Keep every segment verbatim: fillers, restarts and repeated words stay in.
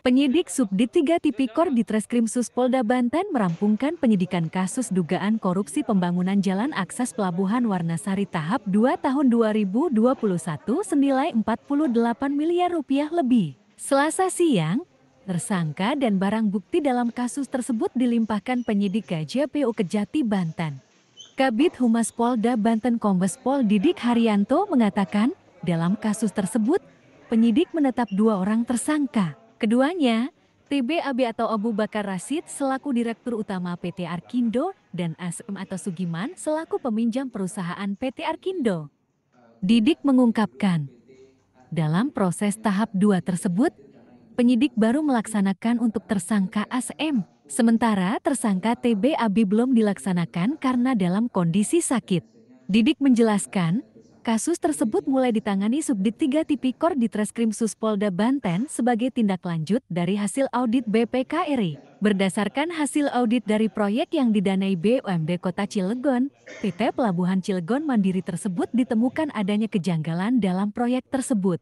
Penyidik Subdit tiga Tipikor Ditreskrim Suspolda Banten merampungkan penyidikan kasus dugaan korupsi pembangunan Jalan Akses Pelabuhan Warnasari tahap dua tahun dua ribu dua puluh satu senilai empat puluh delapan miliar rupiah lebih. Selasa siang, tersangka dan barang bukti dalam kasus tersebut dilimpahkan penyidik K J P U Kejati Banten. Kabid Humas Polda Banten Kombes Pol Didik Haryanto mengatakan, dalam kasus tersebut, penyidik menetap dua orang tersangka. Keduanya, T B A B atau Abu Bakar Rashid selaku Direktur Utama P T Arkindo dan A S M atau Sugiman selaku peminjam perusahaan P T Arkindo. Didik mengungkapkan, dalam proses tahap dua tersebut, penyidik baru melaksanakan untuk tersangka A S M, sementara tersangka T B A B belum dilaksanakan karena dalam kondisi sakit. Didik menjelaskan, kasus tersebut mulai ditangani Subdit tiga Tipikor Ditreskrim Suspolda Banten sebagai tindak lanjut dari hasil audit B P K R I. Berdasarkan hasil audit dari proyek yang didanai B U M D Kota Cilegon, P T Pelabuhan Cilegon Mandiri tersebut ditemukan adanya kejanggalan dalam proyek tersebut.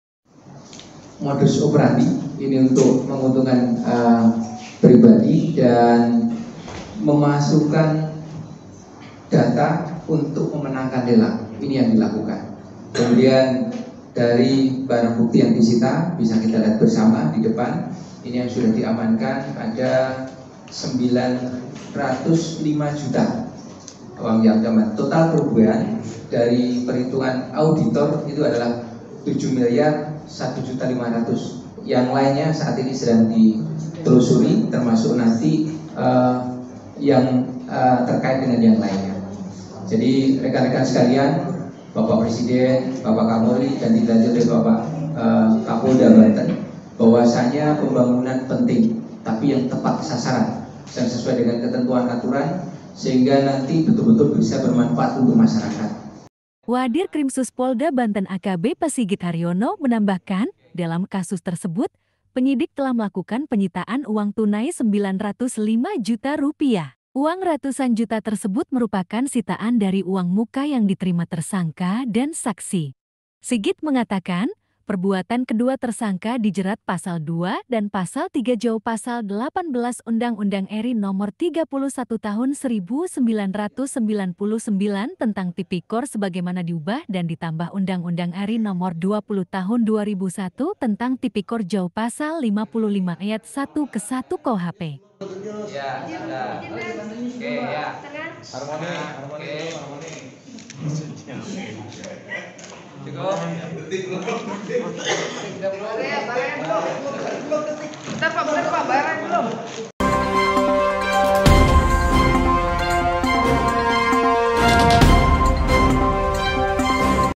Modus operandi ini untuk menguntungkan uh, pribadi dan memasukkan data untuk memenangkan lelang. Ini yang dilakukan. Kemudian dari barang bukti yang disita bisa kita lihat bersama di depan. Ini yang sudah diamankan ada sembilan ratus lima juta uang yang aman. Total kerugian dari perhitungan auditor itu adalah tujuh miliar satu juta lima ratus. Yang lainnya saat ini sedang ditelusuri, termasuk nanti uh, yang uh, terkait dengan yang lainnya. Jadi rekan-rekan sekalian, Bapak Presiden, Bapak Kapolri, dan dilanjut oleh Bapak uh, Kapolda Banten, bahwasanya pembangunan penting, tapi yang tepat sasaran dan sesuai dengan ketentuan aturan, sehingga nanti betul-betul bisa bermanfaat untuk masyarakat. Wadir Krim Suspolda Banten A K B P Sigit Haryono menambahkan, dalam kasus tersebut, penyidik telah melakukan penyitaan uang tunai sembilan ratus lima juta rupiah. Uang ratusan juta tersebut merupakan sitaan dari uang muka yang diterima tersangka dan saksi. Sigit mengatakan, perbuatan kedua tersangka dijerat pasal dua dan pasal tiga Jauh pasal delapan belas Undang-Undang R I nomor tiga puluh satu tahun seribu sembilan ratus sembilan puluh sembilan tentang Tipikor sebagaimana diubah dan ditambah Undang-Undang R I nomor dua puluh tahun dua ribu satu tentang Tipikor Jauh pasal lima puluh lima ayat satu ke satu K U H P. Ya, sudah. Oke, ya. Harmoni, harmoni, harmoni. Cukup. Bentar Pak.